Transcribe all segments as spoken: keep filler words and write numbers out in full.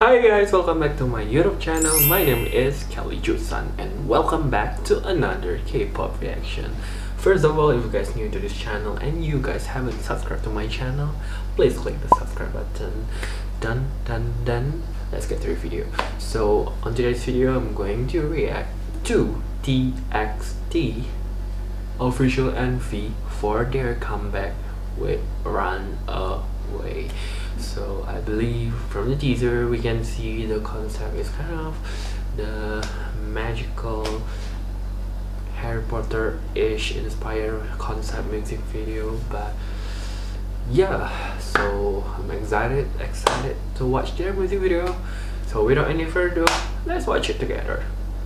Hi guys, welcome back to my YouTube channel. My name is Kelly Jusan and welcome back to another K-pop reaction. First of all, if you guys new to this channel and you guys haven't subscribed to my channel, please click the subscribe button. Done, done, done. Let's get to the video. So on today's video, I'm going to react to T X T official M V for their comeback with Run Away. So I believe from the teaser we can see the concept is kind of the magical Harry Potter-ish inspired concept music video, but yeah, so I'm excited excited to watch their music video. So without any further ado, let's watch it together.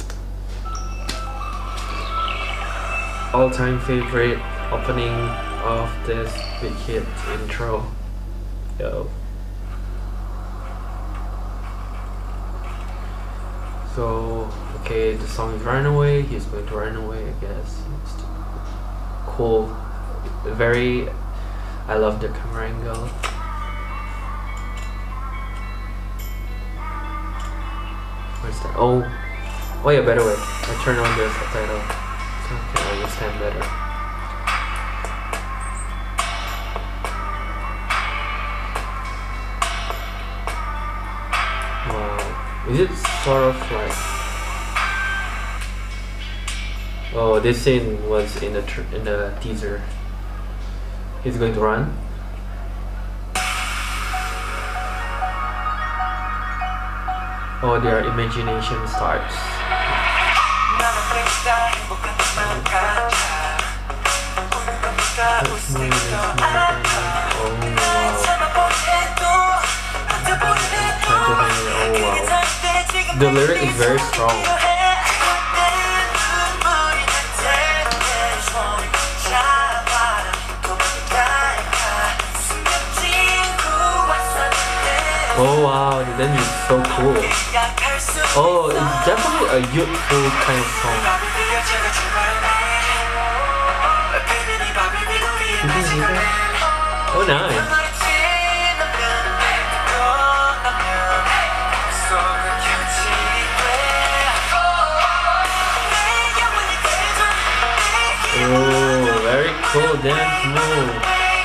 All-time favorite opening of this big hit intro. Yo. So, okay, the song is Run Away. He's going to run away, I guess. It's cool. Very, I love the camera angle. Where's that? Oh, oh yeah, by the way, I turned on the subtitle so I can understand better. Is it sort of like... Oh, this scene was in the tr in the teaser. He's going to run. Oh, their imagination starts. Oh wow. The lyric is very strong. Oh wow, then it's so cool. Oh, it's definitely a youthful kind of song. You can see that? Oh nice. Oh, very cool dance move.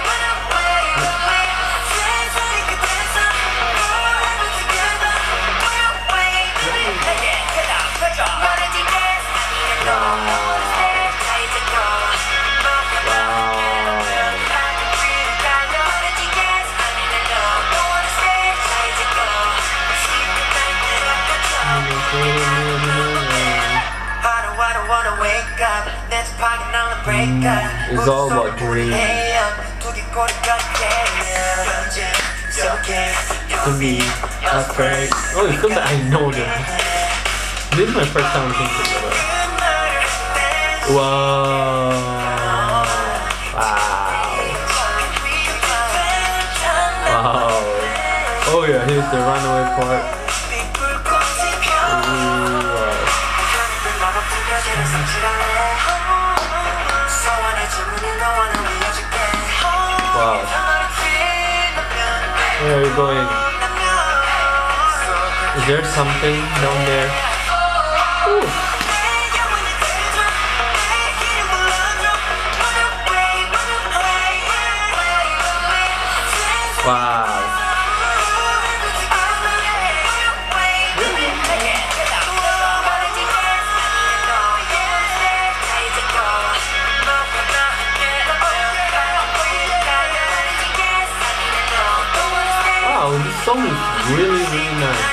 Mm, it's all about dreams. To be afraid. Oh, it feels like I know them. This is my first time thinking about it. Wow. Wow. Wow. Oh yeah, here's the runaway part. Wow. Where are you going? Is there something down there? Ooh. Wow. Wow, this song is really, really nice.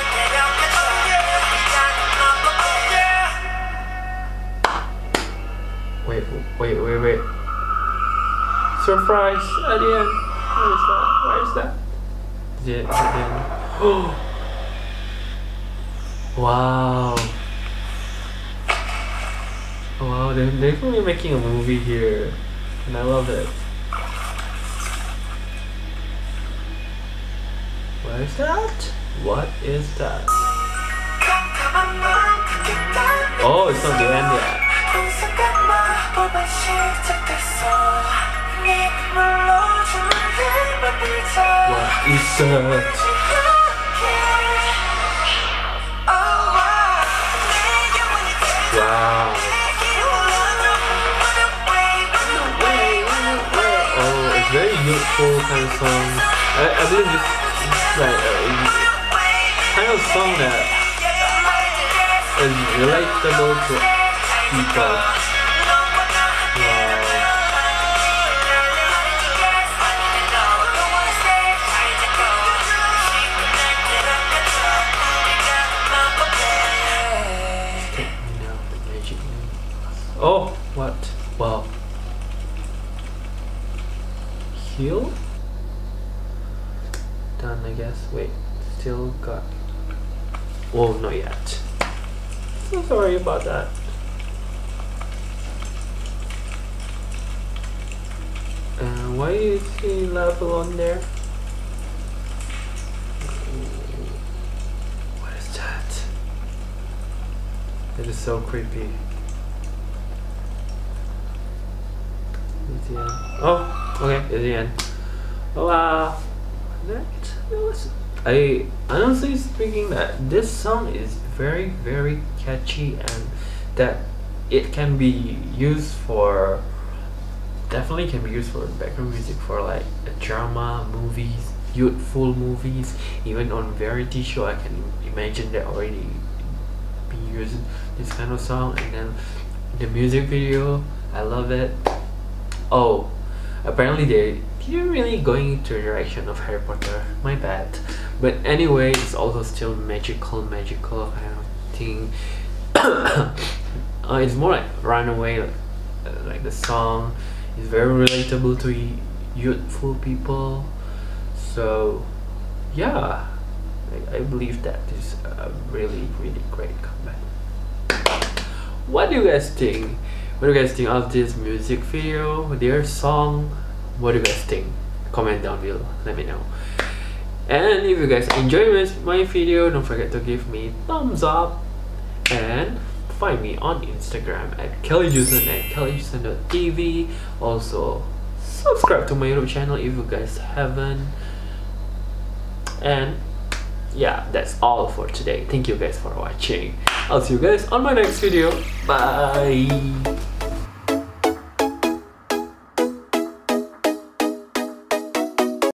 Wait, wait, wait, wait. Surprise at the end. Where is that? Where is that? Is it at the end? Oh! Wow. Wow, they're definitely making a movie here. And I love it. What is that? What is that? Oh, it's not the end yet. What is that? youthful kind of song. I, I believe this is like a kind of song that is relatable to people. Wow. Oh, what? Wow. Heal? Done, I guess. Wait, still got. Oh, not yet. So sorry about that. Uh, why is he level on there? What is that? It is so creepy. It's the end. Oh, okay, it's the end. Oh, wow. That was. I honestly speaking that this song is very very catchy and that it can be used for definitely can be used for background music for like a drama, movies, youthful movies, even on variety show. I can imagine that already be using this kind of song. And then the music video, I love it. Oh, apparently they didn't really going into the direction of Harry Potter, my bad. But anyway, it's also still magical magical kind of thing. uh, it's more like Runaway, like, uh, like the song is very relatable to y youthful people. So yeah, I, I believe that is a really really great comeback. What do you guys think? What do you guys think of this music video, their song? What do you guys think? Comment down below, let me know. And if you guys enjoy my video, don't forget to give me thumbs up and find me on Instagram at kellyjusan at kellyjusan dot t v. Also subscribe to my YouTube channel if you guys haven't. And yeah, that's all for today. Thank you guys for watching. I'll see you guys on my next video. Bye.